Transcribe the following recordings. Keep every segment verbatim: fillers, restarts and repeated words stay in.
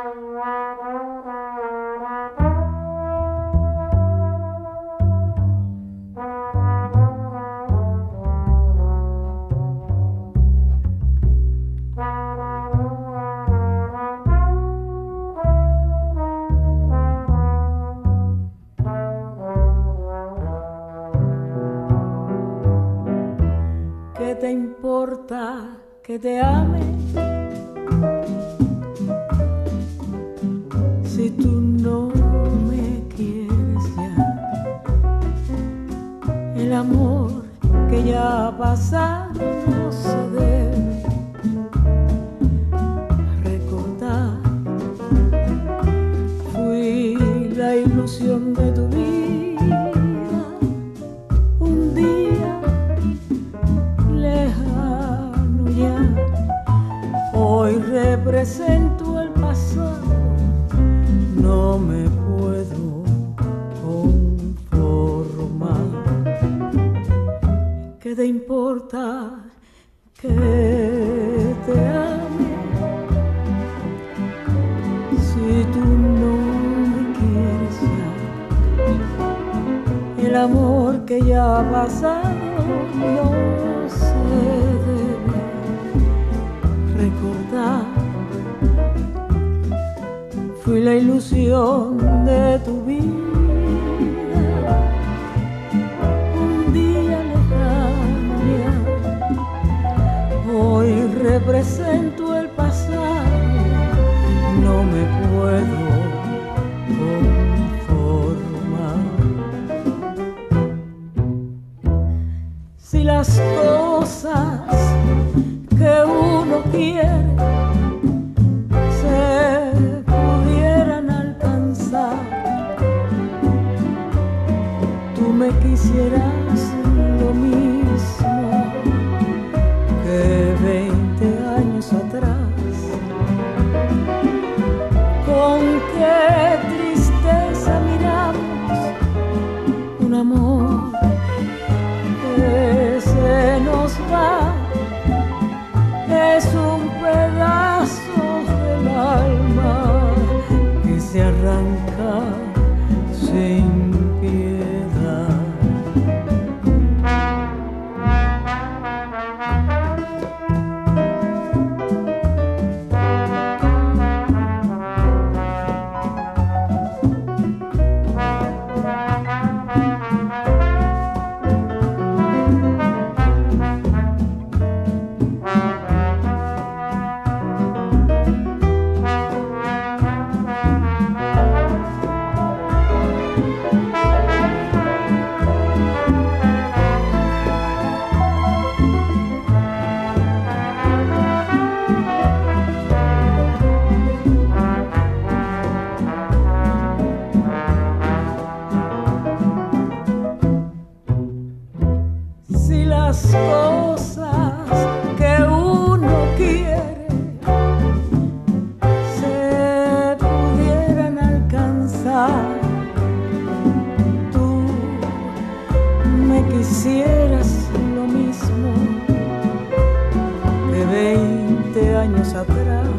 ¿Qué te importa que te ame? Si tú no me quieres ya, el amor que ya ha pasado no se debe recordar. Fui la ilusión de tu vida, un día lejano ya. Hoy represento el pasado, no me puedo conformar. ¿Qué te importa que te ame? Si tú no me quieres ya, el amor que ya ha pasado no se debe recordar. Fui la ilusión de tu vida, un día lejano ya. Hoy represento el pasado, no me puedo conformar. Si las cosas que uno quiere se pudieran alcanzar, tú me quisieras lo mismo que veinte años atrás. Con qué tristeza miramos un amor que se nos va, es un pedazo del alma que se arranca sin piedad. Si las cosas que uno quiere se pudieran alcanzar, tú me quisieras lo mismo que veinte años atrás.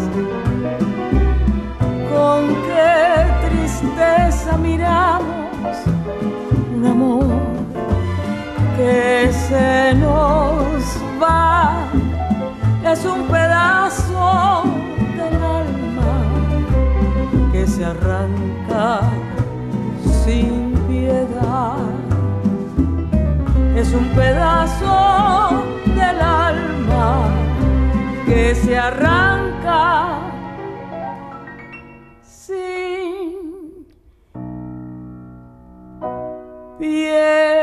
Con qué tristeza miramos un amor que se nos va, es un pedazo del alma que se arranca sin piedad. Es un pedazo del alma que se arranca sin piedad.